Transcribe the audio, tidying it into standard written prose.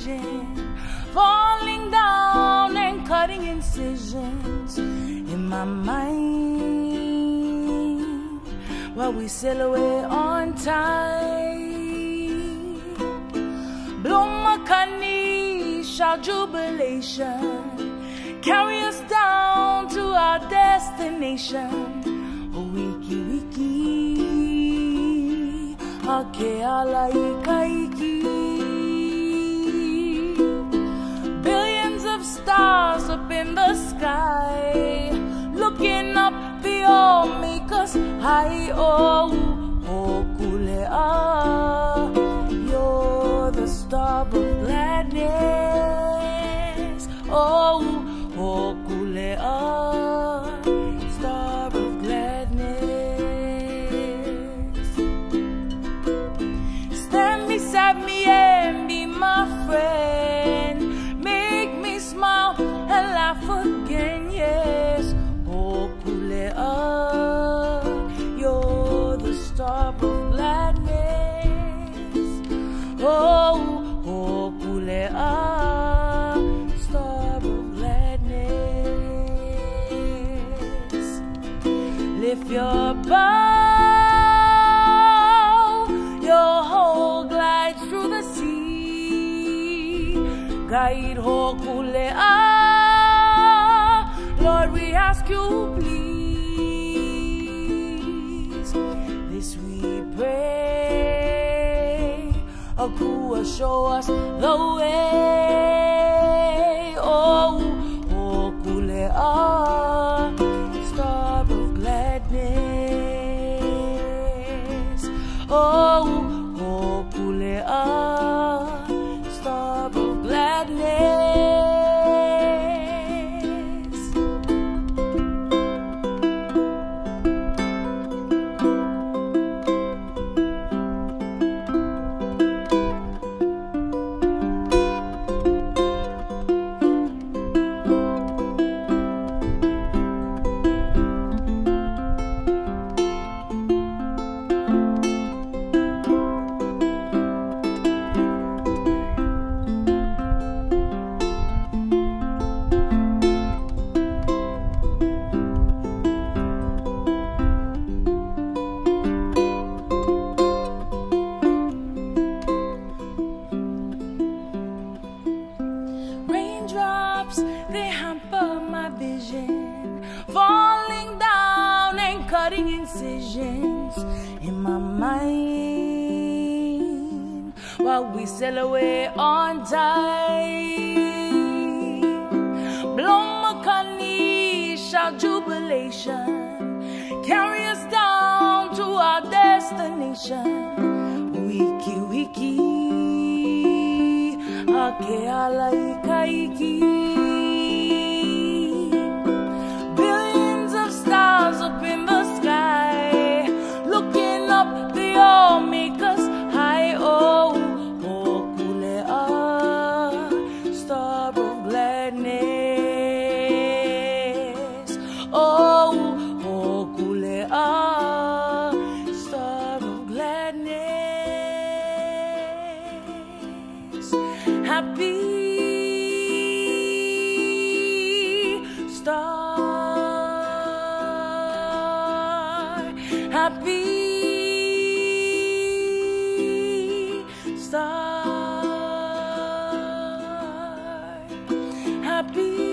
vision, falling down and cutting incisions in my mind while we sail away on tide. Blow my Kanisha jubilation, carry us down to our destination. Oh, wiki wiki, Hokule'a ikaiki. Billions of stars up in the sky, looking up beyond me, 'cause I Hokule'a, you're the star of gladness. Oh, Hokule'a, star of gladness. Stand beside me and be my friend, make me smile and laugh again. Yes, Hokule'a, you're the star of gladness. Oh, Hokule'a, star of gladness. Lift your bow, your whole glide through the sea. Guide Hokule'a, Lord, we ask you please. This we pray, Akua, show us the way. Oh, Hokule'a, star of gladness. Oh, Hokule'a, star of gladness. Raindrops, they hamper my vision, falling down and cutting incisions in my mind while we sail away on tide. Blow my Kanisha jubilation, carry us down to our destination. Wiki wiki, Hokule'a ikaiki. Billions of stars up in the sky, looking up beyond me, 'cause I Hokule'a, star of gladness. Oh, Hokule'a, star of gladness. Happy star, happy star, happy